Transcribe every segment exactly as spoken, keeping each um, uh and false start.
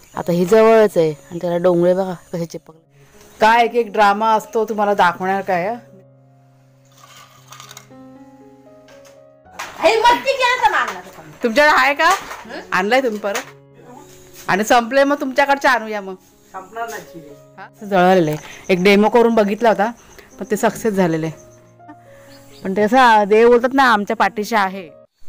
आता ही जवळच आहे आणि त्याला डोंगळे बघा कसे चिपकले. काय एक एक ड्रामा असतो तुम्हाला दाखवणार काय. तुमच्याकडे आहे का? आणलाय तुम्ही परत आणि संपले मग तुमच्याकडचे आणूया. मग संपणार नाही. जळालेलं आहे. एक डेमो करून बघितला होता पण ते सक्सेस झालेले. पण ते असं देव बोलतात ना आमच्या पाठीशी आहे.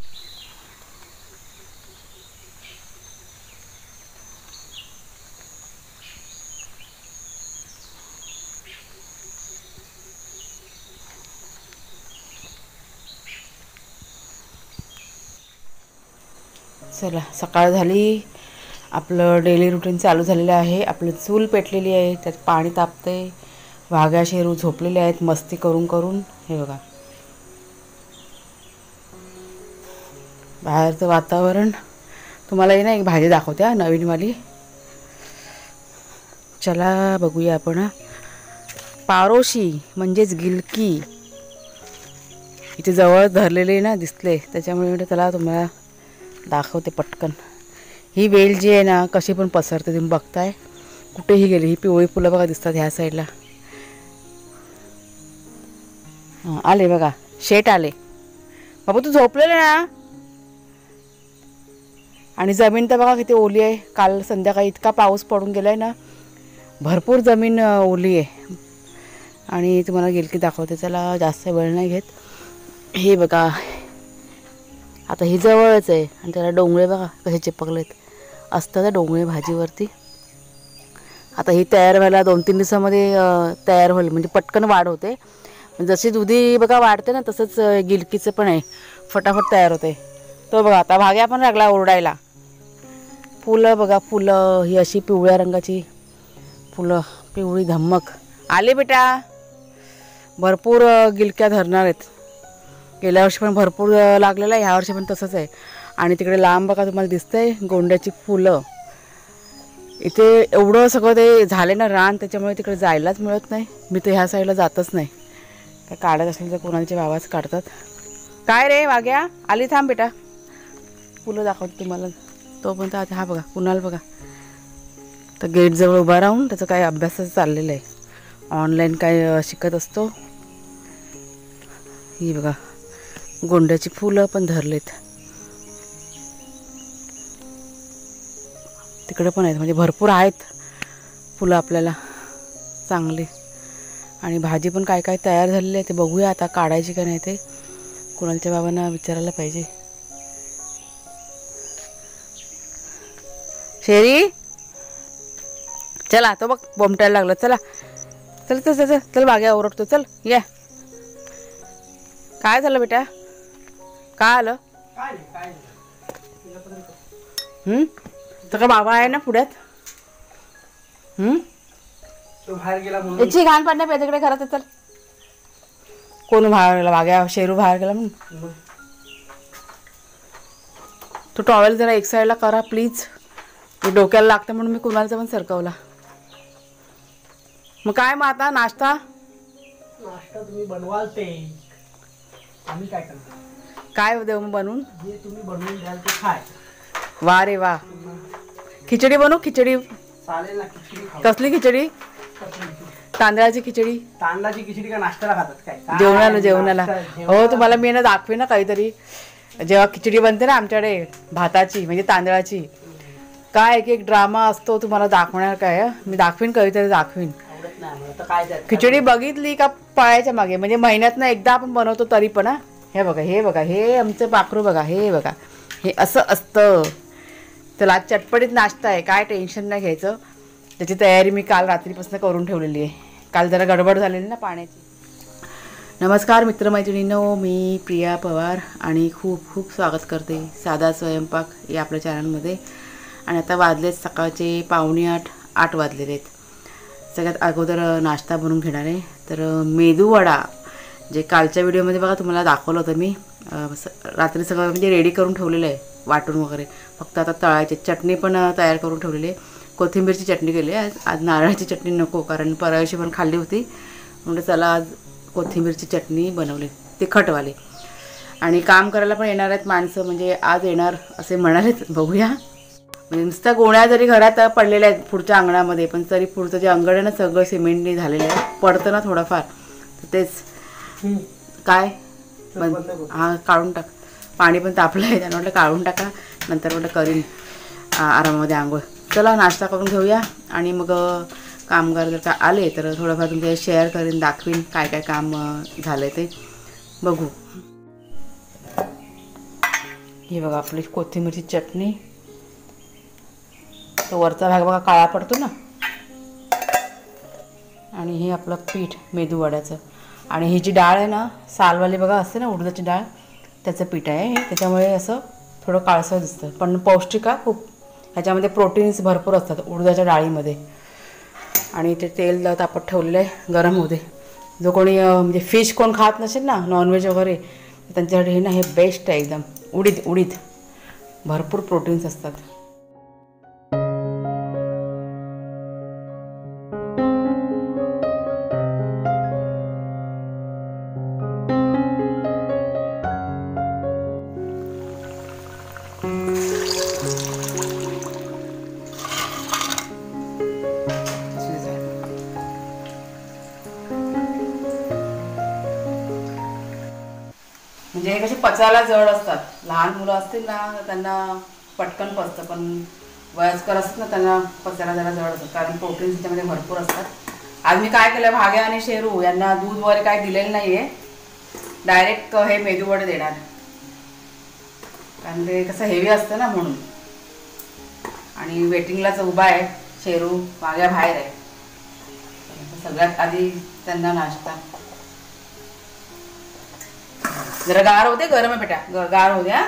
चला सकाळ झाली. आपलं डेली रुटीन चालू झालेलं आहे. आपलं चूल पेटलेली आहे, त्यात पाणी तापते. वाघ्या शेरू झोपलेले आहेत मस्ती करून करून. हे बघा बाहेरचं वातावरण. तुम्हाला ही ना एक भाजी दाखवते हा नवीनवाली. चला बघूया आपण. पारोशी म्हणजेच गिलकी इथे जवळ धरलेले ना दिसले, त्याच्यामुळे म्हणजे त्याला तुम्हाला दाखवते पटकन. ही वेल जी आहे ना कशी पण पसरते, तुम्ही बघताय कुठेही गेली. ही पिवळी फुलं बघा दिसतात ह्या साईडला. हां आले बघा, शेट आले. बाबा तू झोपलेले ना. आणि जमीन तर बघा किती ओली आहे. काल संध्याकाळी इतका पाऊस पडून गेलाय ना, भरपूर जमीन ओली आहे. आणि तुम्हाला गिलकी दाखवते. चला जास्त वेळ नाही घेत. हे बघा आता ही जवळच आहे आणि त्याला डोंगळे बघा कसे चिपकलेत. असतात डोंगळे भाजीवरती. आता ही तयार व्हायला दोन तीन दिवसामध्ये तयार होईल, म्हणजे पटकन वाढ होते. जशी दुधी बघा वाढते ना तसंच गिलकीचं पण आहे, फटाफट तयार होते. तो बघा आता भाग्या पण लागला ओरडायला. फुलं बघा, फुलं ही अशी पिवळ्या रंगाची फुलं, पिवळी धम्मक. आले बेटा, भरपूर गिलक्या धरणार आहेत. गेल्या वर्षी पण भरपूर लागलेलं आहे, ह्या वर्षी पण तसंच आहे. आणि तिकडे लांब बघा तुम्हाला दिसतंय गोंड्याची फुलं. इथे एवढं सगळं ते झाले ना रान, त्याच्यामुळे तिकडे जायलाच मिळत नाही. मी तर ह्या साईडला जातच नाही. काय काढत असेल तर कोणाचे बाबाच काढतात. काय रे वाग्या, आली थांब बेटा, फुलं दाखवते तुम्हाला. तोपर्यंत आता हा बघा कुणाल बघा तर गेटजवळ उभा राहून त्याचं काय अभ्यासाचं चाललेलं आहे. ऑनलाईन काय शिकत असतो. ही बघा गोंड्याची फुलं पण धरलेत. तिकडे पण आहेत, म्हणजे भरपूर आहेत फुलं आपल्याला चांगली. आणि भाजी पण काय काय तयार झालेली आहे ते बघूया आता, काढायची का नाही ते कुणालच्या बाबांना विचारायला पाहिजे. शेरी चला, तो बघ बोमटायला लागला. चला चल चल चल चल भाग्या ओरडतो. चल या. काय झालं बेटा, काय आलं? हम्म तर का बाबा आहे ना पुढ्यात. हम्म बाहेर गेला याची घाण पाडण्या पेच्याकडे घरात. चल कोण बाहेर गेला? भाग्या शेरू बाहेर गेला म्हणून. तो टॉवेल जरा एक साईडला करा प्लीज. मी डोक्याला लागतं म्हणून मी कुणालचा पण सरकवला. मग काय मग आता नाश्ता नाश्ता तुम्ही बनवाल ते आम्ही काय करणार? काय देऊ मग बनवून? जे तुम्ही बनवून द्याल ते खाय. वा रे वा. खिचडी बनवू? खिचडी चालेल ना. खिचडी खाऊ. कसली खिचडी? तांदळाची खिचडी. तांदळाची खिचडी का नाश्त्याला खातात काय? जेवणाला जेवणाला हो तुम्हाला मी ना दाखवे ना काहीतरी. जेव्हा खिचडी बनते ना आमच्याकडे भाताची म्हणजे तांदळाची, काय एक एक ड्रामा असतो तुम्हाला दाखवणार काय. मी दाखवीन कधीतरी दाखवीन. खिचडी बघितली का पळायच्या मागे, म्हणजे महिन्यातनं एकदा आपण बनवतो तरी पण. हे बघा हे बघा हे आमचं पाखरू बघा, हे बघा हे असं असतं. चला आज चटपटीत नाश्ता आहे, काय टेन्शन नाही घ्यायचं. त्याची तयारी मी काल रात्रीपासून करून ठेवलेली आहे. काल जरा गडबड झालेली ना पाण्याची. नमस्कार मित्रमैत्रिणींनो, मी प्रिया पवार आणि खूप खूप स्वागत करते साधा स्वयंपाक या आपल्या चॅनलमध्ये. आणि आता वाजलेत सकाळचे पावणे आठ आठ वाजलेले आहेत. सगळ्यात अगोदर नाश्ता बनवून घेणार आहे. तर मेदूवडा जे कालच्या व्हिडिओमध्ये बघा तुम्हाला दाखवलं होतं मी, रात्री सगळं म्हणजे रेडी करून ठेवलेलं आहे वाटून वगैरे. फक्त आता तळायचे. चटणी पण तयार करून ठेवलेली आहे. कोथिंबीरची चटणी केली आहे. आज नारळाची चटणी नको, कारण परवाशी पण खाल्ली होती. म्हणजे चला आज कोथिंबीरची चटणी बनवली तिखटवाली. आणि काम करायला पण येणार आहेत माणसं, म्हणजे आज येणार असे म्हणालेत, बघूया. म्हणजे नुसत्या गोण्या जरी घरात पडलेल्या आहेत पुढच्या अंगणामध्ये, पण तरी पुढचं जे अंगण आहे ना सगळं सिमेंटनी झालेलं आहे, पडतं ना थोडंफार. तर तेच काय बंद हां काढून टाक. पाणी पण तापलं आहे, त्यांना म्हटलं काढून टाका, नंतर म्हटलं करीन आरामामध्ये आंघोळ. चला नाश्ता करून घेऊया आणि मग कामगार जर का आले तर थोडंफार तुमच्या शेअर करीन, दाखवीन काय काय काम झालं ते बघू. ही बघा आपली कोथिंबीरची चटणी. तो वरचा भाग बघा काळा पडतो ना. आणि हे आपलं पीठ मेदू वड्याचं. आणि ही जी डाळ आहे ना सालवाली बघा असते ना उडदाची डाळ, त्याचं पीठ आहे हे. त्याच्यामुळे असं थोडं काळसर दिसतं, पण पौष्टिक आहे खूप. ह्याच्यामध्ये प्रोटीन्स भरपूर असतात उडदाच्या डाळीमध्ये. आणि ते तेल तापत ठेवलेलं आहे गरम होते. जो कोणी म्हणजे फिश कोण खात नसेल ना नॉनव्हेज वगैरे, त्यांच्यासाठी हे ना हे बेस्ट आहे एकदम. उडीद उडीद भरपूर प्रोटीन्स असतात. म्हणजे हे कसे पचायला जड असतात. लहान मुलं असतील ना तर त्यांना पटकन पचतं, पण वयस्कर असतात ना त्यांना पचायला जरा जड असतात, कारण प्रोटीन्स त्याच्यामध्ये भरपूर असतात. आज मी काय केलं, भाग्या आणि शेरू यांना दूध वगैरे काय दिलेलं नाही आहे, डायरेक्ट हे मेदू वडे देणार, कारण ते कसं हेवी असतं ना म्हणून. आणि वेटिंगलाच उभा आहे शेरू, भाग्या बाहेर आहे. सगळ्यात आधी त्यांना नाश्ता. जरा गार होते, गरम आहे बेटा, गार होते. हा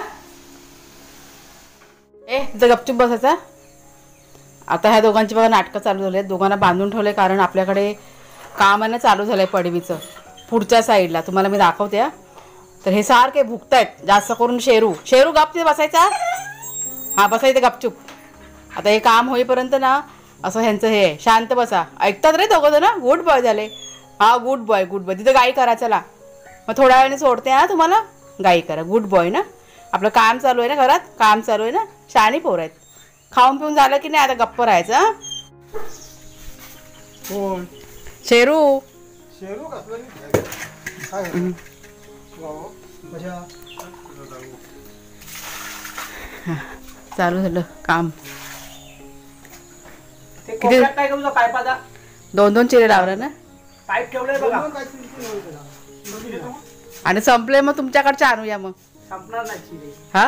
ए जर गपचूप बसायचा. आता ह्या दोघांची बघा नाटकं चालू झाली आहेत. दोघांना बांधून ठेवले कारण आपल्याकडे काम आहे ना चालू झालंय पडवीचं पुढच्या साईडला. तुम्हाला मी दाखवते. हा तर हे सारखे भुकतायत, जास्त करून शेरू. शेरू गप ते बसायचा. हा बसायचं गपचूप. आता हे काम होईपर्यंत ना असं ह्यांचं हे शांत बसा. ऐकतात रे दोघं ना. गुड बॉय झाले. हा गुड बॉय गुड बॉय. तिथं गाई करा. चला मग थोड्या वेळाने सोडते. हा तुम्हाला गाई करा. गुड बॉय ना. आपलं काम चालू आहे ना घरात, काम चालू आहे ना. शाणी पोर आहेत. खाऊन पिऊन झालं की नाही आता गप्प राहायचं. कोण शेरू शेरू कसलं चालू झालं काम. ते कोपऱ्यात काय करू पाईपाचा दोन दोन चिरे लावले ना. पाईप ठेवले बघा. आणि संपले मग तुमच्याकडचे आणूया मग. संपणार नाही चिरे. हा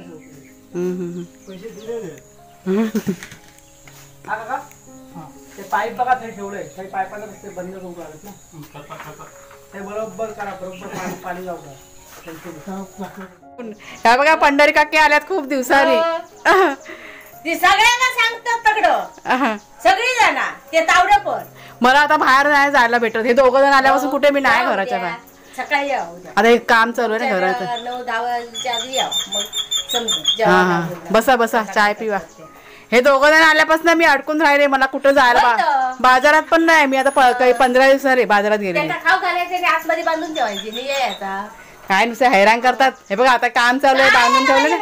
पैसे दिलेले. हा काका ते पाईप बघा ते ठेवलंय. काही पाईपाला ते बंद करू लागत ना. ते बरोबर करा. बरोबर पाणी पाणी लावू द्या. ह्या बघा पंढरी काकी आल्यात खूप दिवसांनी. सगळ्यांना सांगतात तगडं सगळी जण ते तावडं पण. मला आता बाहेर नाही जायला भेटत. हे दोघं जण आल्यापासून कुठे मी नाही घराच्या बाहेर. सकाळी या आता एक काम चालू आहे ना घराचं. नऊ दहा वाजच्या आधी या मग समजू. हा हा बसा बसा चाय पिवा. हे दोघं जण आल्यापासून मी अडकून राहिले. मला कुठं जायला बा- बाजारात पण नाही. मी आता काही पंधरा दिवस झाले बाजारात गेले. खाऊ घालायचे आणि आतमध्ये बांधून ठेवायचे नाही यायचा. काय नुसते हैराण करतात. हे बघा आता काम चालू आहे बांधून ठेवलं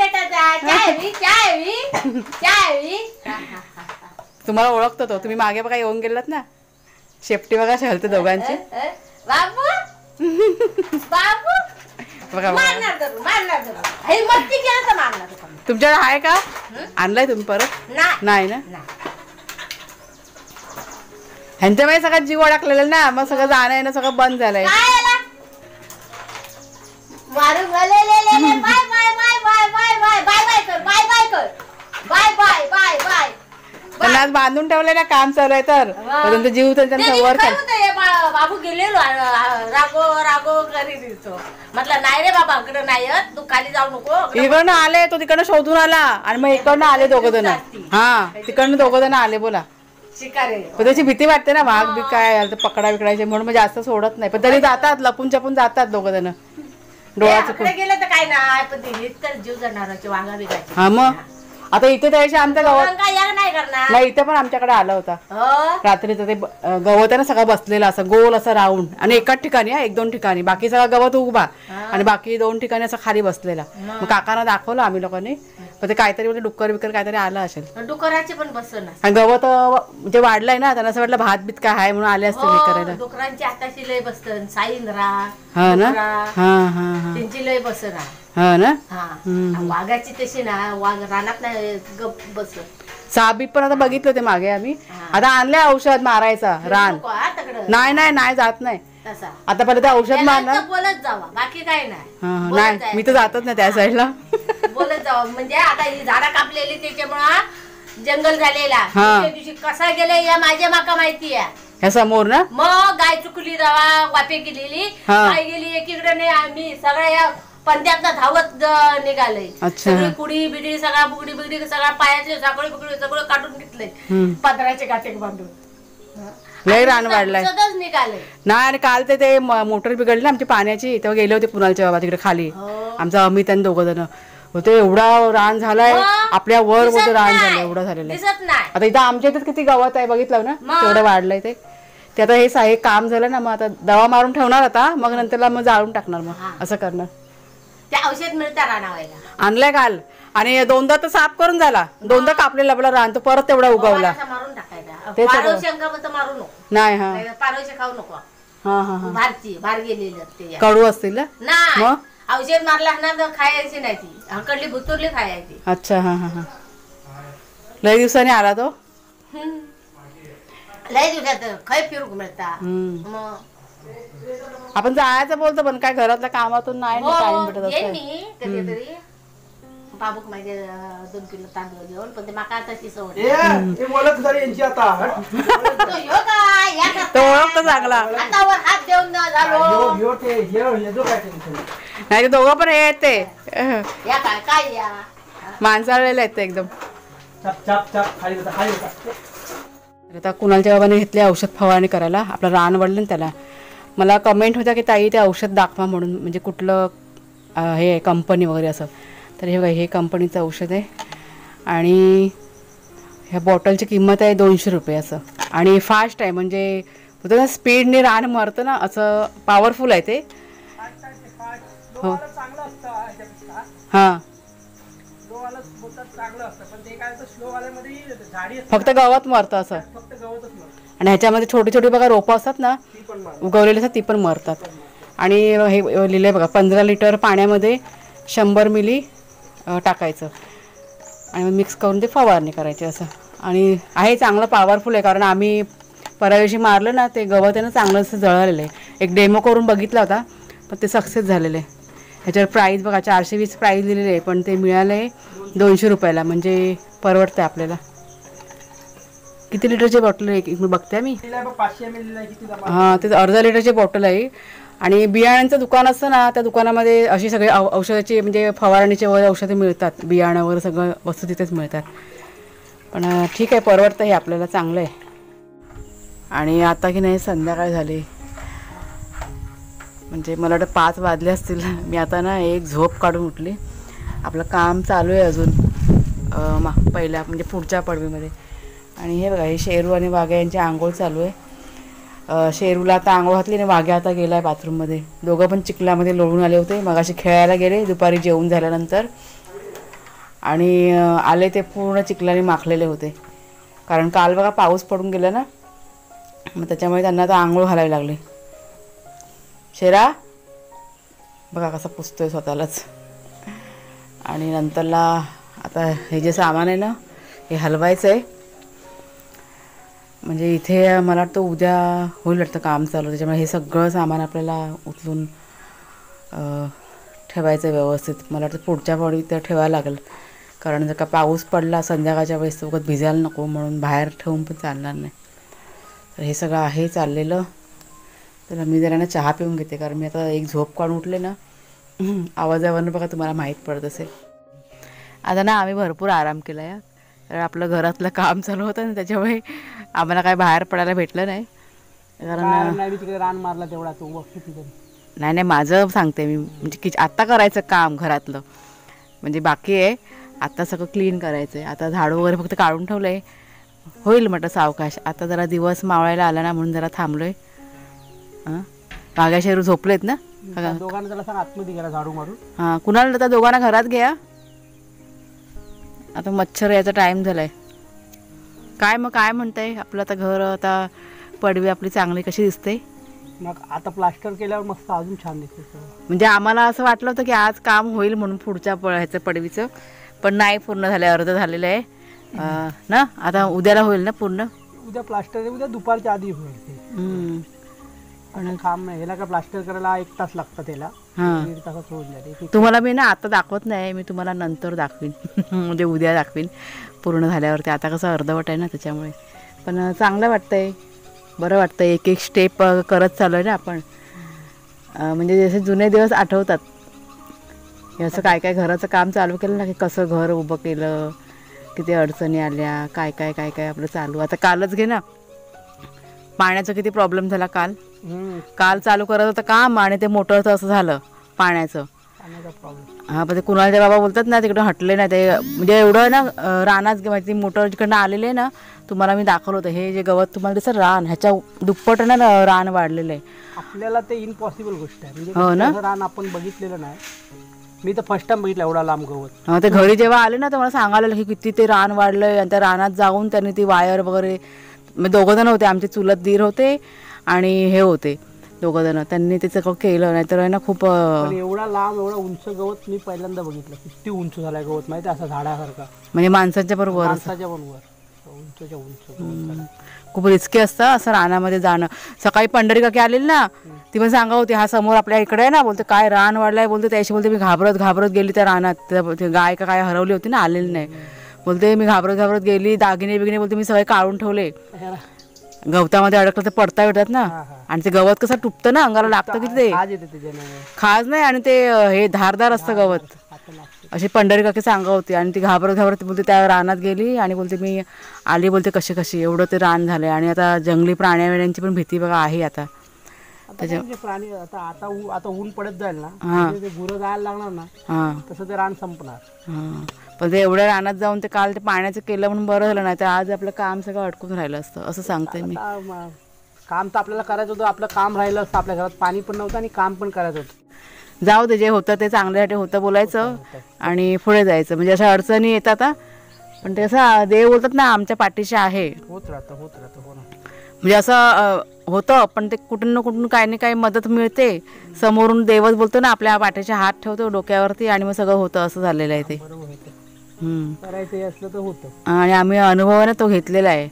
ना. तुम्हाला ओळखतो तो. तुम्ही मागे बघा येऊन गेलात ना. शेपटी बघा शेलते दोघांची. बाबू बाबू बघा मारणार धरून, मारणार धरून. हे मस्ती केलं तर मारणार धरून. तुमच्याकडे आहे का? आणलाय तुम्ही परत? नाही नाही ना. नाही. ह्यांच्या वेळेस सगळं जीव अडकलेलं ना. मग सगळं जाणं येणं सगळं बंद झालंय. काय आला? मारू ले ले ले ले bye bye bye bye bye bye bye bye कर बाय बाय कर बाय बाय बाय बाय. त्यांना आज बांधून ठेवलंय ना. काम चालू आहे तर त्यांचा जीव त्यांच्या वर काय होतं हे बा- बाबू गेलेलो आ- रागो रागो करी दिसतो. म्हटलं नाही रे बाबा इकडं नाही येत, तू खाली जाऊ नको. इकडनं आले तो तिकडनं शोधून आला आणि मग इकडनं आले दोघं जण. हा तिकडनं दोघं जण आले. बोला शिकारी पण त्याची भीती वाटते ना. वाघ बी काय पकडा विकडायचे म्हणून मग जास्त सोडत नाही. पण तरी जातात लपून छपून जातात दोघं जण. डोळा चुकून गेलं तर काय नाही, पण ते तर जीव जनावरांचे वाघा बिगाचे. हा मग आता इथे त्याशी आमच्या गावात काय या नाही करणार. नाही. इथे पण आमच्याकडे आला होता हो रात्रीचं. ते गवत आहे ना सगळं बसलेलं असं गोल असं राऊंड. आणि एकाच ठिकाणी हा एक दोन ठिकाणी. बाकी सगळं गवत उभा आणि बाकी दोन ठिकाणी असं खाली बसलेला. मग काकांना दाखवलं आम्ही लोकांनी. पण ते काहीतरी म्हणजे डुक्कर बिक्कर काहीतरी आलं असेल. डुकराचे पण बसना. आणि गवत म्हणजे वाढलंय ना, त्यांना असं वाटलं भात बीत काय आहे म्हणून आले असतील हे करायला. डुकरांची हाताची लय बसतं. साईंद्रा हा ना. हा हा हा त्यांची लय बसना. हा ना. हा वाघाची तशी ना, वाघ रानात नाही गप बसत. साबी पण आता बघितलं होते मागे आम्ही. आता आणले औषध मारायचा रान. नाही नाही नाही जात नाही आता. पहिले ते औषध मारणार. बोलत जावा, बाकी काय नाही. नाही मी तर जातच नाही त्या साईडला. बोलत जावा म्हणजे आता ही झाडं कापलेली त्याच्यामुळे जंगल झालेला. दिवशी कसा गेले या माझ्या माका माहिती आहे. ह्या समोर ना मग गाय चुकली जावा, वापे गेलेली गाय गेली एकीकडे नाही. आम्ही सगळ्या या पंध्यात धावत निघाले. सगळी कुडी बिडी सगळा बुगडी बिगडी सगळा पायाचे साखळी बुगडी सगळं काढून घेतले. पदराचे गाठे बांधून लय रान वाढलाय. निघाले नाही. आणि काल ते ते मोटर बिघडली ना आमची पाण्याची, तेव्हा गेले होते पुनालच्या बाबा तिकडे खाली. आमचा अमित आणि दोघं जण होते. एवढा रान झालाय आपल्या वर वर रान झालं एवढं झालेलं आहे. आता इथं आमच्या इथं किती गवत आहे बघितलं ना, तेवढं वाढलंय ते. ते आता हे हे काम झालं ना, मग आता दवा मारून ठेवणार आता, मग नंतरला मग जाळून टाकणार. मग असं करणार. ते औषध मिळतं रानावायला. आणलंय काल आणि दोनदा तर साफ करून झाला. दोनदा कापलेला आपला रान, तो परत तेवढा उगवला. मारून टाकायचा. पारवशे मारू नको. नाही. हा पारवशे खाऊ नको. हा हा हा भारची भार गेलेली कडू असतील ना. औषध मारला ना खायची नाही ती. हकडली भुतुरली खायची. अच्छा. हा हा हा लय दिवसांनी आला तो. लय दिवसात खय फिरू मिळता. आपण जायचं बोलतो पण काय घरातल्या कामातून नाही टाइम भेटत असतो. कधीतरी बाबूक माझे दोन किलो तांदूळ घेऊन, पण ते माका आता सवय. ओळखतो चांगला. हात देऊन झालो नाही. दोघं पण हे ते या काय काय या माणसाळलेले आहेत ते एकदम. आता कुणालच्या बाबाने घेतले औषध फवारणी करायला. आपलं रान वाढलं ना त्याला. मला कमेंट होता की ताई ते औषध दाखवा म्हणून, म्हणजे कुठलं हे कंपनी वगैरे असं. तर हे बघा हे कंपनीचं औषध आहे आणि ह्या बॉटलची किंमत आहे दोनशे रुपये असं. आणि फास्ट आहे, म्हणजे होतं ना स्पीडने रान मरतं ना, असं पॉवरफुल आहे ते. हो हां फक्त गवत मरतं असं. आणि ह्याच्यामध्ये छोटी छोटी बघा रोपं असतात ना उगवलेली असतात, ती पण मरतात. आणि हे लिहिलं आहे बघा, पंधरा लिटर पाण्यामध्ये शंभर मिली टाकायचं आणि मग मिक्स करून ते फवारणी करायची असं. आणि आहे चांगलं पॉवरफुल आहे, कारण आम्ही परवादिवशी मारलं ना ते गवत आहे ना चांगलं असं जळालेलं आहे. एक डेमो करून बघितला होता पण ते सक्सेस झालेलं आहे. ह्याच्यावर प्राईस बघा चारशे वीस प्राईस दिलेली आहे, पण ते मिळालं आहे दोनशे रुपयाला, म्हणजे परवडतं आपल्याला. किती लिटरची बॉटल आहे एक बघते मी. हां ते अर्धा लिटरची बॉटल आहे. आणि बियाण्यांचं दुकान असतं ना त्या दुकानामध्ये अशी सगळे औ औषधाची म्हणजे फवारणीचे वगैरे औषधे मिळतात. बियाणं वगैरे सगळं वस्तू तिथेच मिळतात. पण ठीक आहे परवडतं हे आपल्याला, चांगलं आहे. आणि आता की नाही संध्याकाळ झाली, म्हणजे मला वाटतं पाच वाजले असतील. मी आता ना एक झोप काढून उठली. आपलं काम चालू आहे अजून मा पहिल्या म्हणजे पुढच्या पडवीमध्ये. आणि हे बघा हे शेरू आणि वाघ्या यांची आंघोळ चालू आहे. शेरूला आता आंघोळ घातली आणि वाघ्या आता गेला आहे बाथरूममध्ये. दोघं पण चिखलामध्ये लोळून आले होते, मगाशी खेळायला गेले दुपारी जेवून झाल्यानंतर. आणि आले ते पूर्ण चिखलाने माखलेले होते, कारण काल बघा पाऊस पडून गेला ना, मग त्याच्यामुळे त्यांना आता आंघोळ घालावी लागली. शेरा बघा कसा पुसतोय स्वतःलाच. आणि नंतरला आता हे जे सामान आहे ना हे हलवायचं आहे, म्हणजे इथे मला वाटतं उद्या होईल वाटतं काम चालू. त्याच्यामुळे हे सगळं सामान आपल्याला उचलून ठेवायचं आहे व्यवस्थित. मला वाटतं पुढच्या बॉडी त्या ठेवायला लागेल, कारण जर का पाऊस पडला संध्याकाळच्या वेळेस सोबत भिजायला नको म्हणून बाहेर ठेवून पण चालणार नाही. तर हे सगळं आहे चाललेलं. तर मी जरा ना चहा पिऊन घेते, कारण मी आता एक झोप काढून उठले ना, आवाजावरनं बघा तुम्हाला माहीत पडत असेल. आता ना आम्ही भरपूर आराम केला आहे, कारण आपलं घरातलं काम चालू होतं ना त्याच्यामुळे आम्हाला काय बाहेर पडायला भेटलं नाही. कारण रान मारला तेवढा तो नाही नाही माझं सांगते मी, म्हणजे की आत्ता करायचं काम घरातलं, म्हणजे बाकी आहे आत्ता सगळं क्लीन करायचं आहे. आता झाडू वगैरे फक्त काढून ठेवलं आहे, होईल म्हटलं सावकाश. आता जरा दिवस मावळायला आला ना म्हणून जरा थांबलो आहे. हां वाघ्या शेरू झोपलेत ना दोघांना त्याला सांग आतमध्ये गेला झाडू मारून. हां कुणाला तर दोघांना घरात घ्या. आता मच्छर याचा टाईम झालाय. काय मग काय म्हणताय आपलं आता घर, आता पडवी आपली चांगली कशी दिसते? मग आता प्लास्टर केल्यावर मस्त अजून छान दिसते सगळं. म्हणजे आम्हाला असं वाटलं होतं की आज काम होईल म्हणून पुढच्या प ह्याचं पडवीचं, पण नाही पूर्ण झालं, अर्ध झालेलं आहे अं, ना. आता उद्याला होईल ना पूर्ण? उद्या प्लास्टर उद्या दुपारच्या आधी होईल ते. हम्म. पण काम नाही, ह्याला काय प्लास्टर करायला एक तास लागतं त्याला. हां. दीड तासात होऊन जाते. तुम्हाला मी ना आता दाखवत नाही, मी तुम्हाला नंतर दाखवीन म्हणजे उद्या दाखवीन पूर्ण झाल्यावरती. आता कसं अर्धवट आहे ना त्याच्यामुळे. पण चांगलं वाटतंय, बरं वाटतं. एक एक स्टेप करत चालू आहे ना आपण. अं, म्हणजे जसे जुने दिवस आठवतात. हे असं काय काय घराचं काम चालू केलं ना, की कसं घर उभं केलं, किती अडचणी आल्या, काय काय काय काय आपलं चालू. आता कालच घे ना, पाण्याचा किती प्रॉब्लेम झाला काल. हम्म. काल चालू करत होतं काम आणि ते मोटरचं असं झालं पाण्याचं. पाण्याचा प्रॉब्लेम. हां, पण ते कुणालचे बाबा बोलतात ना तिकडं हटले नाही ते, म्हणजे एवढं ना अं, रानात माहिती मोटर जिकडनं आलेले आहे ना, तुम्हाला मी दाखवलं होतं. हे जे गवत तुम्हाला दिसतं रान, ह्याच्या दुप्पट ना न- रान वाढलेलं आहे. आपल्याला ते इम्पॉसिबल गोष्ट आहे. म्हणजे हो ना? कसं रान आपण बघितलेलं नाही. मी तर फर्स्ट टाइम बघितलं एवढा लांब गवत. हां, ते घरी जेव्हा आले ना तर मला सांगायला लागले की किती ते रान वाढलंय. आणि त्या रानात जाऊन त्यांनी ती वायर वगैरे, म्हणजे दोघं जण होते, आमचे चुलत दीर होते आणि हे होते दोघं जण, त्यांनी ते सगळं केलं. नाहीतर आहे ना खूप अं, पण एवढा लांब एवढा उंच गवत मी पहिल्यांदा बघितलं. किती उंच झालाय गवत माहिती आहे, असा झाडासारखा. म्हणजे माणसांच्या बरोबर माणसाच्या पण वर उंचच्या उंच गवत झालंय. खूप रिस्की असतं असं रानामध्ये जाणं. सकाळी पंढरी काकी आलेली ना, ती पण सांगा होती हा समोर आपल्या इकडे आहे ना, बोलते काय रान वाढलाय, बोलते त्याशी बोलते मी घाबरत घाबरत गेली त्या रानात. त्या- ते गाय का काय हरवली होती ना, आलेली नाही. बोलते मी घाबरत घाबरत गेली, दागिने बिगिने बोलते मी सगळे काढून ठेवले. गवतामध्ये अडकलं तर पडता येतात ना, हा, हा. आणि ते गवत कसं टुपतं ना, अंगाला लागतं किती ते. आज येते त्याच्याने खाज नाही, आणि ते अं, हे धारदार असतं गवत. आता लागते. अशी पंढरी काकी सांगा होती. आणि ती घाबरत घाबरत बोलते त्या रानात गेली आणि बोलते मी आली, बोलते कशी कशी एवढं ते रान झालंय. आणि आता जंगली प्राण्यांची पण भीती बघा आहे आता. आता काय म्हणजे प्राणी आता आता ऊ- आता ऊन पडत जाईल ना, हा. म्हणजे ते गुरं जायला लागणार ना, हां तसं ते रान संपणार. हां, पण ते एवढ्या रानात जाऊन ते काल ते पाण्याचं केलं म्हणून बरं झालं, नाही तर आज आपलं काम सगळं अडकून राहिलं असतं असं सांगते मी. आता म- काम तर आपल्याला करायचं होतं, आपलं काम राहिलं असतं. आपल्या घरात पाणी पण नव्हतं आणि काम पण करायचं होतं. जाऊ दे, जे होतं ते चांगल्यासाठी होतं बोलायचं आणि पुढे जायचं. म्हणजे अशा अडचणी येतात हा, पण ते असं देव बोलतात ना आमच्या पाठीशी आहे. होत राहतं होत राहतं हो ना. म्हणजे असं अं, होतं, पण ते कुठून ना कुठून काही ना काही मदत मिळते. समोरून देवच बोलतो ना आपल्या पाठीचे हात ठेवतो डोक्यावरती आणि मग सगळं होतं, असं झालेलं आहे ते. बरोबर आहे ते. हम्म. करायचं हे असलं तर होतं. आणि आम्ही अनुभवाने तो घेतलेला आहे.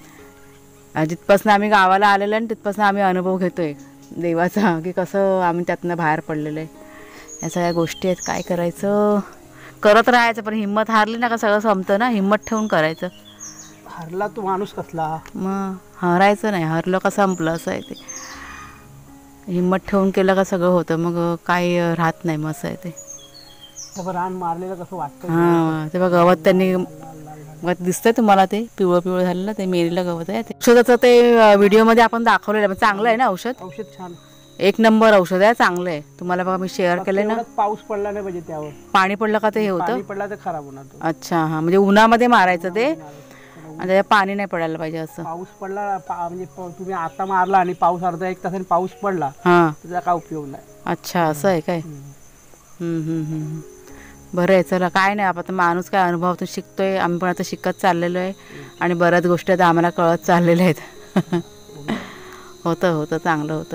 अं, जिथपासून आम्ही गावाला आलेलो आहे तिथपासून आम्ही अनुभव घेतोय देवाचा, की कसं आम्ही त्यातनं बाहेर पडलेलं आहे. या सगळ्या गोष्टी आहेत, काय करायचं, करत राहायचं. पण हिंमत हारली ना का सगळं संपतं ना, हिंमत ठेवून करायचं. हरला तो माणूस कसला. मग हरायचं नाही, हरलं का संपलं असं आहे ते. हिंमत ठेवून केलं का सगळं होतं, मग काही राहत नाही, मग असं आहे ते. त्यावर रान मारलेलं कसं वाटतं. हां, ते बघ गवत त्यांनी गवत दिसतंय तुम्हाला, ते पिवळं पिवळं झालेलं ते मेरीला गवत आहे. ते औषधाचं ते व्हिडिओमध्ये आपण दाखवलेलं आहे, चांगलं आहे ना औषध, औषध छान. एक नंबर औषध आहे, चांगलं आहे. तुम्हाला बघा मी शेअर केलंय ना. एवढाच पाऊस पडला नाही पाहिजे त्यावर. पाणी पडलं का ते हे होतं. पाणी पडला तर खराब होणार तो. अच्छा, हां, म्हणजे उन्हामध्ये मारायचं ते, आणि त्याच्यात पाणी नाही पडायला पाहिजे असं. पाऊस पडला पा- म्हणजे प- तुम्ही आता मारला आणि पाऊस अर्धा एक तासाने पाऊस पडला, हां, त्याचा काय उपयोग नाही. अच्छा असं आहे काय. हम्म, हम्म, हम्म. बरं आहे, चला काय नाही, आपण माणूस काय अनुभवातून शिकतोय. आम्ही पण आता शिकत चाललेलो आहे आणि बऱ्याच गोष्टी आता आम्हाला कळत चाललेल्या आहेत. होतं होतं चांगलं होतं.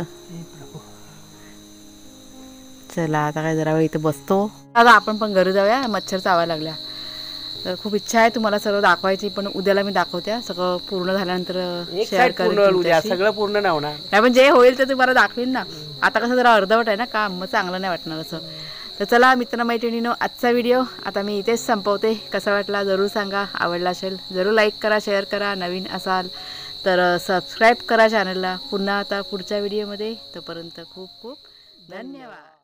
चला आता काय जरा वेळ इथं बसतो. आता आपण पण घरी जाऊया, मच्छर चावायला लागल्या. तर खूप इच्छा आहे तुम्हाला सर्व दाखवायची, पण उद्याला मी दाखवते. सगळं पूर्ण झाल्यानंतर एक शेअर side पूर्ण करेन होईल उद्या, तुमच्याशी. सगळं पूर्ण नाही होणार. नाही पण जे होईल ते तुम्हाला दाखवीन ना. आता कसं जरा अर्धवट आहे ना काम, मग चांगलं नाही वाटणार असं. तर चला मित्रमैत्रिणींनो, आजचा व्हिडिओ आता मी इथेच संपवते. कसा वाटला जरूर सांगा, आवडला असेल जरूर लाईक करा, शेअर करा. नवीन असाल तर सबस्क्राईब करा चॅनलला. पुन्हा आता पुढच्या व्हिडिओमध्ये, तोपर्यंत खूप खूप धन्यवाद.